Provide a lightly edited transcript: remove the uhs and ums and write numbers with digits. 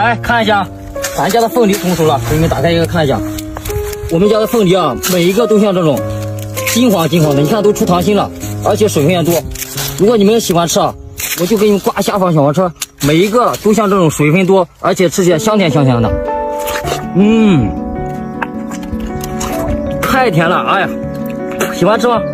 来看一下，咱家的凤梨成熟了，给你们打开一个看一下。我们家的凤梨啊，每一个都像这种金黄金黄的，你看都出糖心了，而且水分也多。如果你们喜欢吃啊，我就给你们挂下方小黄车，每一个都像这种水分多，而且吃起来香甜香甜的。太甜了，哎呀，喜欢吃吗？